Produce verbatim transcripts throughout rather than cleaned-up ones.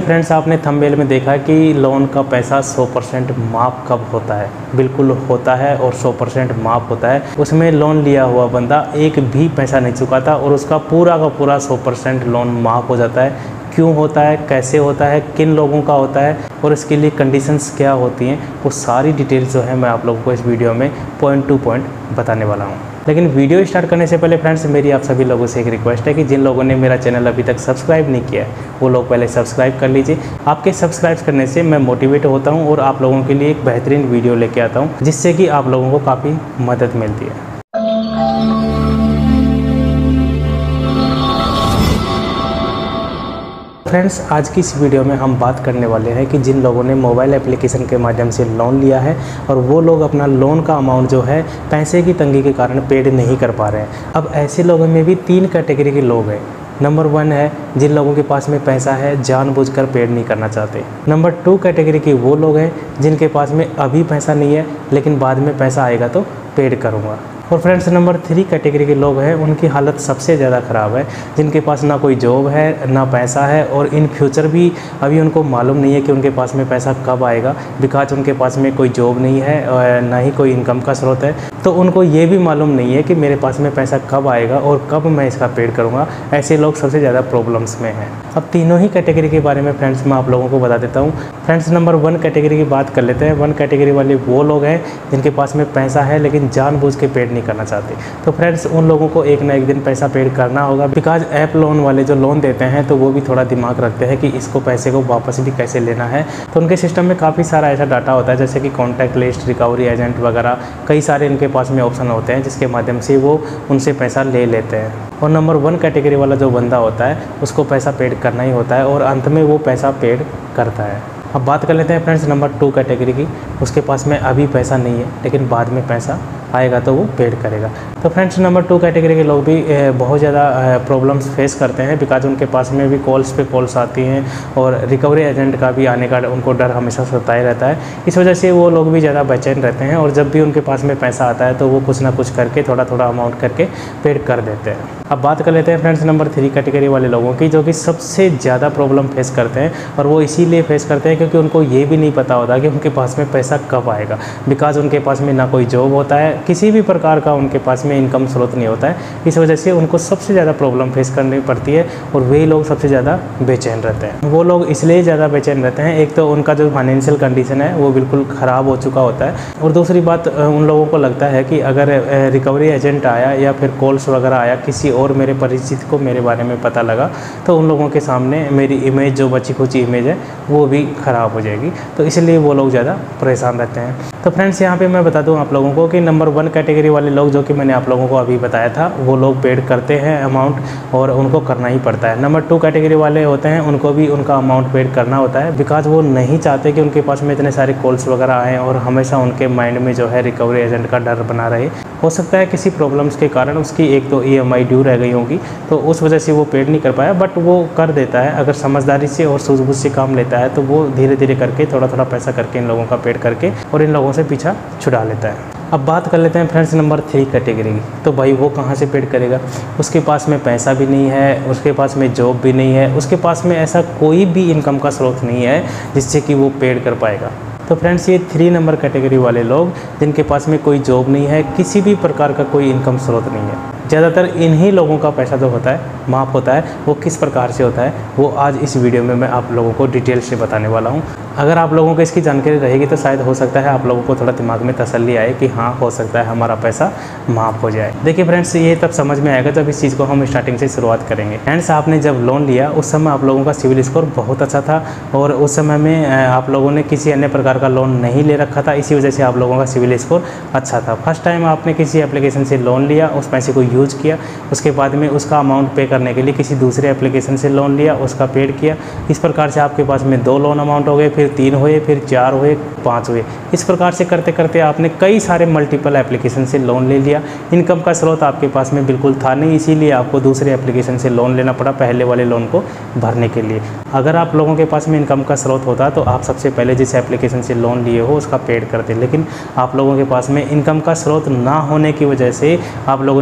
Friends, आपने thumbnail में देखा कि लोन का पैसा सौ परसेंट माफ़ कब होता है। बिल्कुल होता है और सौ परसेंट माफ़ होता है। उसमें लोन लिया हुआ बंदा एक भी पैसा नहीं चुकाता और उसका पूरा का पूरा सौ परसेंट लोन माफ़ हो जाता है। क्यों होता है, कैसे होता है, किन लोगों का होता है और इसके लिए कंडीशंस क्या होती हैं, वो सारी डिटेल्स जो है मैं आप लोगों को इस वीडियो में पॉइंट टू पॉइंट बताने वाला हूँ। लेकिन वीडियो स्टार्ट करने से पहले फ्रेंड्स, मेरी आप सभी लोगों से एक रिक्वेस्ट है कि जिन लोगों ने मेरा चैनल अभी तक सब्सक्राइब नहीं किया है वो लोग पहले सब्सक्राइब कर लीजिए। आपके सब्सक्राइब करने से मैं मोटिवेट होता हूँ और आप लोगों के लिए एक बेहतरीन वीडियो लेके आता हूँ जिससे कि आप लोगों को काफ़ी मदद मिलती है। फ्रेंड्स, आज की इस वीडियो में हम बात करने वाले हैं कि जिन लोगों ने मोबाइल एप्लीकेशन के माध्यम से लोन लिया है और वो लोग अपना लोन का अमाउंट जो है पैसे की तंगी के कारण पेड नहीं कर पा रहे हैं। अब ऐसे लोगों में भी तीन कैटेगरी के लोग हैं। नंबर वन है जिन लोगों के पास में पैसा है, जानबूझकर पेड नहीं करना चाहते। नंबर टू कैटेगरी के वो लोग हैं जिनके पास में अभी पैसा नहीं है लेकिन बाद में पैसा आएगा तो पेड करूँगा। और फ्रेंड्स, नंबर थ्री कैटेगरी के लोग हैं, उनकी हालत सबसे ज़्यादा ख़राब है, जिनके पास ना कोई जॉब है ना पैसा है और इन फ्यूचर भी अभी उनको मालूम नहीं है कि उनके पास में पैसा कब आएगा। बिकॉज उनके पास में कोई जॉब नहीं है और ना ही कोई इनकम का स्रोत है, तो उनको ये भी मालूम नहीं है कि मेरे पास में पैसा कब आएगा और कब मैं इसका पेड करूँगा। ऐसे लोग सबसे ज़्यादा प्रॉब्लम्स में हैं। अब तीनों ही कैटेगरी के बारे में फ्रेंड्स मैं आप लोगों को बता देता हूँ। फ्रेंड्स, नंबर वन कैटेगरी की बात कर लेते हैं। वन कैटेगरी वाले वो लोग हैं जिनके पास में पैसा है लेकिन जानबूझ के पेड नहीं करना चाहते। तो फ्रेंड्स, उन लोगों को एक ना एक दिन पैसा पेड करना होगा। बिकॉज ऐप लोन वाले जो लोन देते हैं तो वो भी थोड़ा दिमाग रखते हैं कि इसको पैसे को वापस भी कैसे लेना है। तो उनके सिस्टम में काफ़ी सारा ऐसा डाटा होता है जैसे कि कॉन्टैक्ट लिस्ट, रिकवरी एजेंट वगैरह, कई सारे इनके पास में ऑप्शन होते हैं जिसके माध्यम से वो उनसे पैसा ले लेते हैं। और नंबर वन कैटेगरी वाला जो बंदा होता है उसको पैसा पेड करना ही होता है और अंत में वो पैसा पेड करता है। अब बात कर लेते हैं फ्रेंड्स नंबर टू कैटेगरी की। उसके पास में अभी पैसा नहीं है लेकिन बाद में पैसा आएगा तो वो पेड करेगा। तो फ्रेंड्स, नंबर टू कैटेगरी के लोग भी बहुत ज़्यादा प्रॉब्लम्स फेस करते हैं बिकॉज उनके पास में भी कॉल्स पे कॉल्स आती हैं और रिकवरी एजेंट का भी आने का उनको डर हमेशा सताए रहता है। इस वजह से वो लोग भी ज़्यादा बेचैन रहते हैं और जब भी उनके पास में पैसा आता है तो वो कुछ ना कुछ करके थोड़ा थोड़ा अमाउंट करके पेड कर देते हैं। अब बात कर लेते हैं फ्रेंड्स नंबर थ्री कैटेगरी वाले लोगों की, जो कि सबसे ज़्यादा प्रॉब्लम फेस करते हैं और वो इसीलिए फेस करते हैं क्योंकि उनको ये भी नहीं पता होता कि उनके पास में पैसा कब आएगा। बिकॉज उनके पास में ना कोई जॉब होता है, किसी भी प्रकार का उनके पास में इनकम स्रोत नहीं होता है। इस वजह से उनको सबसे ज़्यादा प्रॉब्लम फेस करनी पड़ती है और वही लोग सबसे ज़्यादा बेचैन रहते हैं। वो लोग इसलिए ज़्यादा बेचैन रहते हैं, एक तो उनका जो फाइनेंशियल कंडीशन है वो बिल्कुल ख़राब हो चुका होता है और दूसरी बात उन लोगों को लगता है कि अगर रिकवरी एजेंट आया या फिर कॉल्स वगैरह आया, किसी और मेरे परिचित को मेरे बारे में पता लगा तो उन लोगों के सामने मेरी इमेज जो बची खुची इमेज है वो भी ख़राब हो जाएगी। तो इसलिए वो लोग ज़्यादा परेशान रहते हैं। तो फ्रेंड्स, यहाँ पे मैं बता दूँ आप लोगों को कि नंबर वन कैटेगरी वाले लोग जो कि मैंने आप लोगों को अभी बताया था वो लोग पेड करते हैं अमाउंट और उनको करना ही पड़ता है। नंबर टू कैटेगरी वाले होते हैं उनको भी उनका अमाउंट पेड करना होता है बिकॉज वो नहीं चाहते कि उनके पास में इतने सारे कॉल्स वगैरह आएँ और हमेशा उनके माइंड में जो है रिकवरी एजेंट का डर बना रहे। हो सकता है किसी प्रॉब्लम्स के कारण उसकी एक तो ई एम आई ड्यू रह गई होगी तो उस वजह से वो पेड नहीं कर पाया, बट वो कर देता है अगर समझदारी से और सूझबूझ से काम लेता है तो वो धीरे धीरे करके थोड़ा थोड़ा पैसा करके इन लोगों का पेड करके और इन लोगों से पीछा छुड़ा लेता है। अब बात कर लेते हैं फ्रेंड्स नंबर थ्री कैटेगरी की। तो भाई वो कहाँ से पेड करेगा? उसके पास में पैसा भी नहीं है, उसके पास में जॉब भी नहीं है, उसके पास में ऐसा कोई भी इनकम का स्रोत नहीं है जिससे कि वो पेड कर पाएगा। तो फ्रेंड्स, ये थ्री नंबर कैटेगरी वाले लोग जिनके पास में कोई जॉब नहीं है, किसी भी प्रकार का कोई इनकम स्रोत नहीं है, ज़्यादातर इन्हीं लोगों का पैसा जो होता है माफ़ होता है। वो किस प्रकार से होता है वो आज इस वीडियो में मैं आप लोगों को डिटेल से बताने वाला हूँ। अगर आप लोगों को इसकी जानकारी रहेगी तो शायद हो सकता है आप लोगों को थोड़ा दिमाग में तसल्ली आए कि हाँ, हो सकता है हमारा पैसा माफ़ हो जाए। देखिए फ्रेंड्स, ये तब समझ में आएगा जब इस चीज़ को हम स्टार्टिंग से शुरुआत करेंगे। फ्रेंड्स, आपने जब लोन लिया उस समय आप लोगों का सिविल स्कोर बहुत अच्छा था और उस समय में आप लोगों ने किसी अन्य प्रकार का लोन नहीं ले रखा था, इसी वजह से आप लोगों का सिविल स्कोर अच्छा था। फर्स्ट टाइम आपने किसी एप्लीकेशन से लोन लिया, उस पैसे को यूज किया, उसके बाद में उसका अमाउंट पे करने के लिए किसी दूसरे एप्लीकेशन से लोन लिया, उसका पेड किया। इस प्रकार से आपके पास में दो लोन अमाउंट हो गए, फिर तीन हुए, फिर चार हुए, पाँच हुए। इस प्रकार से करते करते आपने कई सारे मल्टीपल एप्लीकेशन से लोन ले लिया। इनकम का स्रोत आपके पास में बिल्कुल था नहीं, इसीलिए आपको दूसरे एप्लीकेशन से लोन लेना पड़ा पहले वाले लोन को भरने के लिए। अगर आप लोगों के पास में इनकम का स्रोत होता तो आप सबसे पहले जिस एप्लीकेशन से लोन लिए हो उसका पेड करते, लेकिन आप लोगों के पास में इनकम का स्रोत ना होने की वजह से आप लोगों ने किसी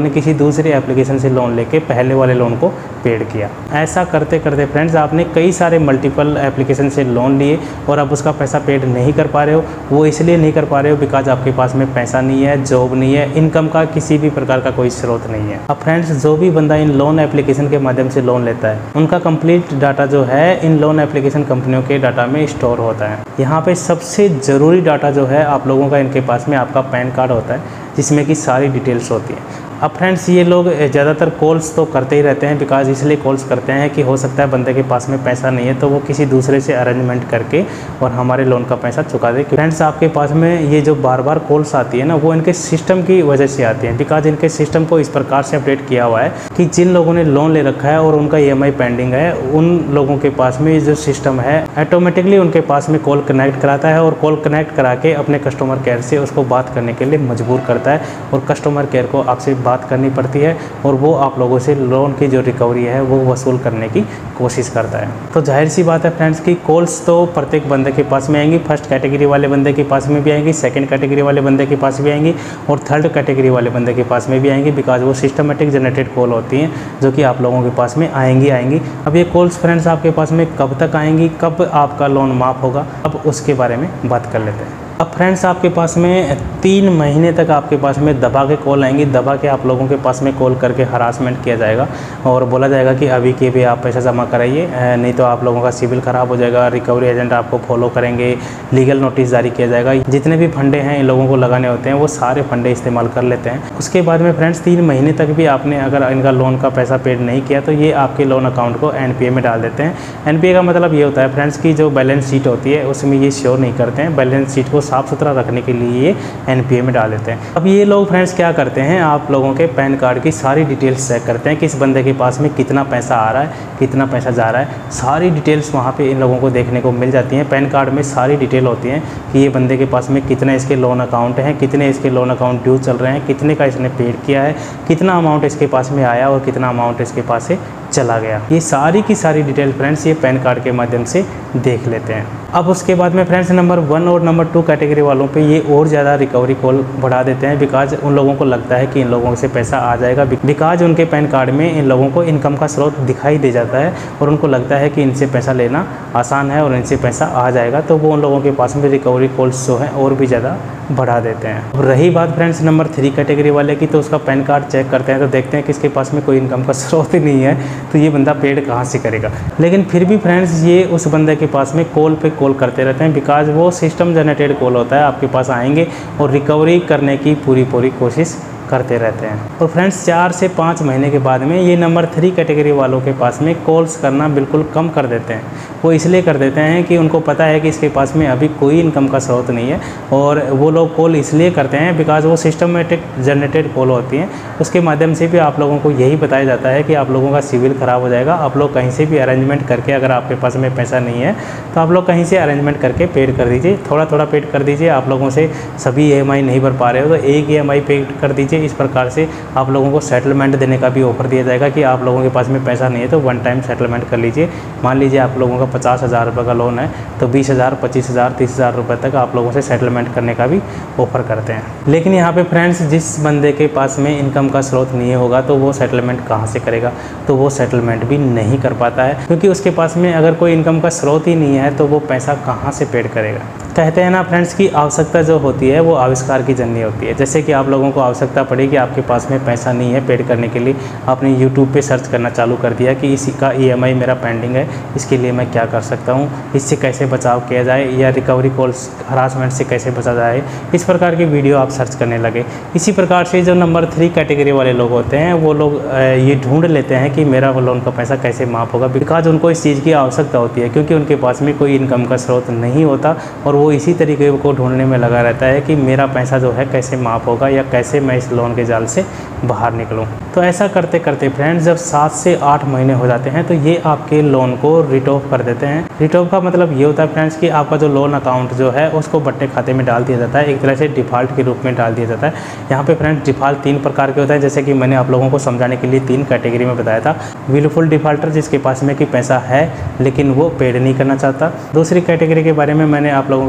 दूसरे एप्लीकेशन से लोन लेके पहले वाले लोन को पेड किया। ऐसा करते करते फ्रेंड्स आपने कई सारे मल्टीपल एप्लीकेशन से लोन लिए और अब उसका पैसा पेड नहीं कर पा रहे हो। वो इसलिए नहीं कर पा रहे हो बिकॉज आपके पास में पैसा नहीं है, जॉब नहीं है, इनकम का किसी भी प्रकार का कोई स्रोत नहीं है। अब फ्रेंड्स जो भी बंदा इन लोन एप्लीकेशन के माध्यम से लोन लेता है उनका कंप्लीट डाटा जो है इन लोन एप्लीकेशन कंपनियों के डाटा में स्टोर होता है। यहाँ पे सबसे ज़रूरी डाटा जो है आप लोगों का इनके पास में आपका पैन कार्ड होता है, जिसमें कि सारी डिटेल्स होती हैं। अब फ्रेंड्स ये लोग ज़्यादातर कॉल्स तो करते ही रहते हैं बिकॉज इसलिए कॉल्स करते हैं कि हो सकता है बंदे के पास में पैसा नहीं है तो वो किसी दूसरे से अरेंजमेंट करके और हमारे लोन का पैसा चुका दे। फ्रेंड्स आपके पास में ये जो बार बार कॉल्स आती है ना वो इनके सिस्टम की वजह से आती हैं बिकॉज इनके सिस्टम को इस प्रकार से अपडेट किया हुआ है कि जिन लोगों ने लोन ले रखा है और उनका ई एम आई पेंडिंग है उन लोगों के पास में जो सिस्टम है ऑटोमेटिकली उनके पास में कॉल कनेक्ट कराता है और कॉल कनेक्ट करा के अपने कस्टमर केयर से उसको बात करने के लिए मजबूर करता है और कस्टमर केयर को आपसे बात करनी पड़ती है और वो आप लोगों से लोन की जो रिकवरी है वो वसूल करने की कोशिश करता है। तो जाहिर सी बात है फ्रेंड्स की कॉल्स तो प्रत्येक बंदे के पास में आएंगी। फर्स्ट कैटेगरी वाले बंदे के पास में भी आएंगी, सेकंड कैटेगरी वाले बंदे के पास भी आएंगी और थर्ड कैटेगरी वाले बंदे के पास में भी आएंगी बिकॉज वो सिस्टमेटिक जनरेटेड कॉल होती हैं जो कि आप लोगों के पास में आएंगी आएंगी अब ये कॉल्स फ्रेंड्स आपके पास में कब तक आएंगी, कब आपका लोन माफ़ होगा, अब उसके बारे में बात कर लेते हैं। अब फ्रेंड्स आपके पास में तीन महीने तक आपके पास में दबा के कॉल आएंगी, दबा के आप लोगों के पास में कॉल करके हरासमेंट किया जाएगा और बोला जाएगा कि अभी के भी आप पैसा जमा कराइए नहीं तो आप लोगों का सिविल ख़राब हो जाएगा, रिकवरी एजेंट आपको फॉलो करेंगे, लीगल नोटिस जारी किया जाएगा। जितने भी फंडे हैं इन लोगों को लगाने होते हैं वो सारे फंडे इस्तेमाल कर लेते हैं। उसके बाद में फ्रेंड्स तीन महीने तक भी आपने अगर इनका लोन का पैसा पेड नहीं किया तो ये आपके लोन अकाउंट को एन पी ए में डाल देते हैं। एन पी ए का मतलब ये होता है फ्रेंड्स की जो बैलेंस शीट होती है उसमें ये श्योर नहीं करते हैं, बैलेंस शीट को साफ़ सुथरा रखने के लिए ये एन पी ए में डाल देते हैं। अब ये लोग फ्रेंड्स क्या करते हैं, आप लोगों के पैन कार्ड की सारी डिटेल्स चेक करते हैं कि इस बंदे के पास में कितना पैसा आ रहा है, कितना पैसा जा रहा है, सारी डिटेल्स वहाँ पे इन लोगों को देखने को मिल जाती हैं। पैन कार्ड में सारी डिटेल होती हैं कि ये बंदे के पास में कितने इसके लोन अकाउंट हैं, कितने इसके लोन अकाउंट ड्यू चल रहे हैं, कितने का इसने पेड किया है, कितना अमाउंट इसके पास में आया और कितना अमाउंट इसके पास से चला गया। ये सारी की सारी डिटेल फ्रेंड्स ये पैन कार्ड के माध्यम से देख लेते हैं। अब उसके बाद में फ्रेंड्स नंबर वन और नंबर टू कैटेगरी वालों पे ये और ज़्यादा रिकवरी कॉल बढ़ा देते हैं बिकॉज उन लोगों को लगता है कि इन लोगों से पैसा आ जाएगा बिकॉज उनके पैन कार्ड में इन लोगों को इनकम का स्रोत दिखाई दे जाता है और उनको लगता है कि इनसे पैसा लेना आसान है और इनसे पैसा आ जाएगा, तो वो उन लोगों के पास में रिकवरी कॉल्स जो हैं और भी ज़्यादा बढ़ा देते हैं। और रही बात फ्रेंड्स नंबर थ्री कैटेगरी वाले की, तो उसका पैन कार्ड चेक करते हैं तो देखते हैं कि इसके पास में कोई इनकम का स्रोत ही नहीं है, तो ये बंदा पेड कहाँ से करेगा। लेकिन फिर भी फ्रेंड्स ये उस बंदे के पास में कॉल पे कॉल करते रहते हैं बिकॉज वो सिस्टम जनरेटेड कॉल होता है, आपके पास आएंगे और रिकवरी करने की पूरी पूरी कोशिश करते रहते हैं। और फ्रेंड्स चार से पाँच महीने के बाद में ये नंबर थ्री कैटेगरी वालों के पास में कॉल्स करना बिल्कुल कम कर देते हैं। वो इसलिए कर देते हैं कि उनको पता है कि इसके पास में अभी कोई इनकम का स्रोत नहीं है और वो लोग कॉल इसलिए करते हैं बिकॉज वो सिस्टमेटिक जनरेटेड कॉल होती हैं, उसके माध्यम से भी आप लोगों को यही बताया जाता है कि आप लोगों का सिविल ख़राब हो जाएगा। आप लोग कहीं से भी अरेंजमेंट करके, अगर आपके पास में पैसा नहीं है तो आप लोग कहीं से अरेंजमेंट करके पेड कर दीजिए, थोड़ा थोड़ा पेड कर दीजिए। आप लोगों से सभी ई एम आई नहीं भर पा रहे हो तो एक ई एम आई पेड कर दीजिए। इस प्रकार से आप लोगों को सेटलमेंट देने का भी ऑफर दिया जाएगा कि आप लोगों के पास में पैसा नहीं है तो वन टाइम सेटलमेंट कर लीजिए। मान लीजिए आप लोगों का पचास हज़ार रुपये का लोन है तो बीस हज़ार पच्चीस हज़ार तीस हज़ार रुपये तक आप लोगों से सेटलमेंट करने का भी ऑफर करते हैं। लेकिन यहाँ पे फ्रेंड्स जिस बंदे के पास में इनकम का स्रोत नहीं होगा तो वो सेटलमेंट कहाँ से करेगा, तो वो सेटलमेंट भी नहीं कर पाता है क्योंकि उसके पास में अगर कोई इनकम का स्रोत ही नहीं है तो वो पैसा कहाँ से पेड करेगा। कहते हैं ना फ्रेंड्स की आवश्यकता जो होती है वो आविष्कार की जननी होती है। जैसे कि आप लोगों को आवश्यकता पड़ी कि आपके पास में पैसा नहीं है पेड करने के लिए, आपने यूट्यूब पे सर्च करना चालू कर दिया कि इसी का ई एम आई मेरा पेंडिंग है, इसके लिए मैं क्या कर सकता हूँ, इससे कैसे बचाव किया जाए या रिकवरी कॉल्स हरासमेंट से कैसे बचा जाए, इस प्रकार की वीडियो आप सर्च करने लगे। इसी प्रकार से जो नंबर थ्री कैटेगरी वाले लोग होते हैं वो लोग ये ढूंढ लेते हैं कि मेरा लोन का पैसा कैसे माफ़ होगा बिकॉज उनको इस चीज़ की आवश्यकता होती है क्योंकि उनके पास में कोई इनकम का स्रोत नहीं होता और वो इसी तरीके को ढूंढने में लगा रहता है कि मेरा पैसा जो है कैसे माफ़ होगा या कैसे मैं इस लोन के जाल से बाहर निकलूं। तो ऐसा करते करते फ्रेंड्स जब सात से आठ महीने हो जाते हैं तो ये आपके लोन को रिट ऑफ कर देते हैं। रिट ऑफ का मतलब ये होता है फ्रेंड्स कि आपका जो लोन अकाउंट जो है उसको बट्टे खाते में डाल दिया जाता है, एक तरह से डिफ़ॉल्ट के रूप में डाल दिया जाता है। यहाँ पे फ्रेंड्स डिफ़ॉल्ट तीन प्रकार के होता है, जैसे कि मैंने आप लोगों को समझाने के लिए तीन कैटेगरी में बताया था। विलफुल डिफ़ॉल्टर जिसके पास में कि पैसा है लेकिन वो पेड नहीं करना चाहता। दूसरी कैटेगरी के बारे में मैंने आप लोगों को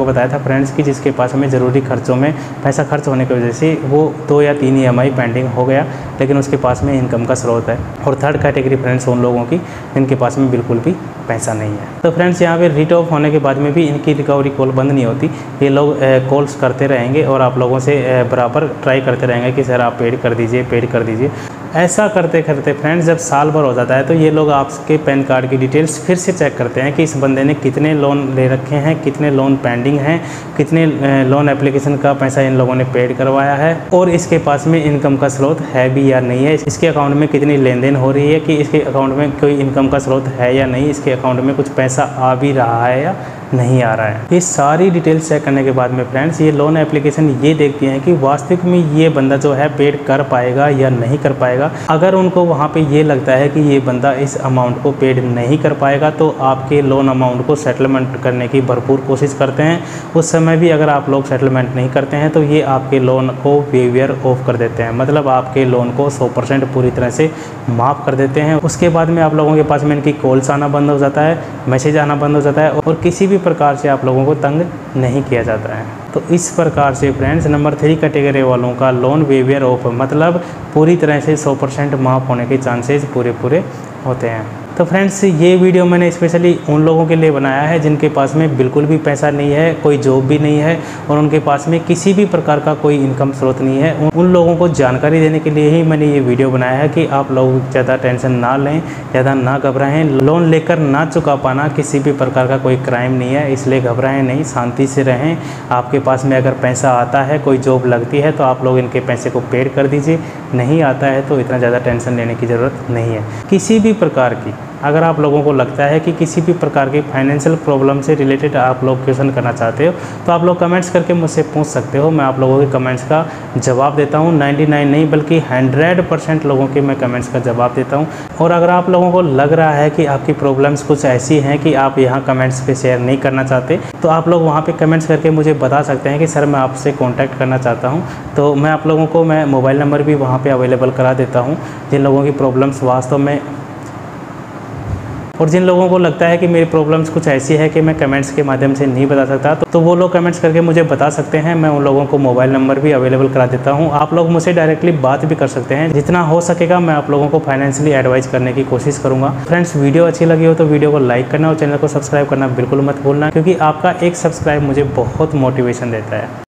बताया था फ्रेंड्स कि जिसके पास में ज़रूरी खर्चों में पैसा खर्च होने की वजह से वो दो या तीन ई एम आई पेंडिंग हो गया, लेकिन उसके पास में इनकम का स्रोत है। और थर्ड कैटेगरी फ्रेंड्स उन लोगों की जिनके पास में बिल्कुल भी पैसा नहीं है। तो फ्रेंड्स यहाँ पे रिट ऑफ होने के बाद में भी इनकी रिकवरी कॉल बंद नहीं होती, ये लोग कॉल्स करते रहेंगे और आप लोगों से बराबर ट्राई करते रहेंगे कि सर आप पेड कर दीजिए, पेड कर दीजिए। ऐसा करते करते फ्रेंड्स जब साल भर हो जाता है तो ये लोग आपके पैन कार्ड की डिटेल्स फिर से चेक करते हैं कि इस बंदे ने कितने लोन ले रखे हैं, कितने लोन पेंडिंग हैं, कितने लोन एप्लीकेशन का पैसा इन लोगों ने पेड करवाया है और इसके पास में इनकम का स्रोत है भी या नहीं है, इसके अकाउंट में कितनी लेन देन हो रही है, कि इसके अकाउंट में कोई इनकम का स्रोत है या नहीं, इसके अकाउंट में कुछ पैसा आ भी रहा है या नहीं आ रहा है। ये सारी डिटेल्स चेक करने के बाद में फ्रेंड्स ये लोन एप्लीकेशन ये देखती हैं कि वास्तविक में ये बंदा जो है पेड कर पाएगा या नहीं कर पाएगा। अगर उनको वहाँ पे ये लगता है कि ये बंदा इस अमाउंट को पेड नहीं कर पाएगा तो आपके लोन अमाउंट को सेटलमेंट करने की भरपूर कोशिश करते हैं। उस समय भी अगर आप लोग सेटलमेंट नहीं करते हैं तो ये आपके लोन को वेवियर ऑफ कर देते हैं, मतलब आपके लोन को सौ परसेंट पूरी तरह से माफ़ कर देते हैं। उसके बाद में आप लोगों के पास में इनकी कॉल्स आना बंद हो जाता है, मैसेज आना बंद हो जाता है और किसी भी प्रकार से आप लोगों को तंग नहीं किया जाता है। तो इस प्रकार से फ्रेंड्स नंबर थ्री कैटेगरी वालों का लोन वेवियर ऑफ, मतलब पूरी तरह से सौ परसेंट माफ़ होने के चांसेस पूरे पूरे होते हैं। तो फ्रेंड्स ये वीडियो मैंने स्पेशली उन लोगों के लिए बनाया है जिनके पास में बिल्कुल भी पैसा नहीं है, कोई जॉब भी नहीं है और उनके पास में किसी भी प्रकार का कोई इनकम स्रोत नहीं है। उन लोगों को जानकारी देने के लिए ही मैंने ये वीडियो बनाया है कि आप लोग ज़्यादा टेंशन ना लें, ज़्यादा ना घबराएं। लोन लेकर ना चुका पाना किसी भी प्रकार का कोई क्राइम नहीं है, इसलिए घबराएं नहीं, शांति से रहें। आपके पास में अगर पैसा आता है, कोई जॉब लगती है तो आप लोग इनके पैसे को पेड कर दीजिए, नहीं आता है तो इतना ज़्यादा टेंशन लेने की ज़रूरत नहीं है। किसी भी प्रकार की अगर आप लोगों को लगता है कि किसी भी प्रकार की फाइनेंशियल प्रॉब्लम से रिलेटेड आप लोग क्वेश्चन करना चाहते हो तो आप लोग कमेंट्स करके मुझसे पूछ सकते हो। मैं आप लोगों के कमेंट्स का जवाब देता हूँ। निन्यानवे नहीं बल्कि सौ परसेंट लोगों के मैं कमेंट्स का जवाब देता हूँ। और अगर आप लोगों को लग रहा है कि आपकी प्रॉब्लम्स कुछ ऐसी हैं कि आप यहाँ कमेंट्स पे शेयर नहीं करना चाहते तो आप लोग वहाँ पर कमेंट्स करके मुझे बता सकते हैं कि सर मैं आपसे कॉन्टैक्ट करना चाहता हूँ। तो मैं आप लोगों को मैं मोबाइल नंबर भी वहाँ पर अवेलेबल करा देता हूँ जिन लोगों की प्रॉब्लम्स वास्तव में, और जिन लोगों को लगता है कि मेरी प्रॉब्लम्स कुछ ऐसी है कि मैं कमेंट्स के माध्यम से नहीं बता सकता तो, तो वो लोग कमेंट्स करके मुझे बता सकते हैं। मैं उन लोगों को मोबाइल नंबर भी अवेलेबल करा देता हूं। आप लोग मुझसे डायरेक्टली बात भी कर सकते हैं। जितना हो सकेगा मैं आप लोगों को फाइनेंशियली एडवाइस करने की कोशिश करूँगा। फ्रेंड्स वीडियो अच्छी लगी हो तो वीडियो को लाइक करना और चैनल को सब्सक्राइब करना बिल्कुल मत भूलना, क्योंकि आपका एक सब्सक्राइब मुझे बहुत मोटिवेशन देता है।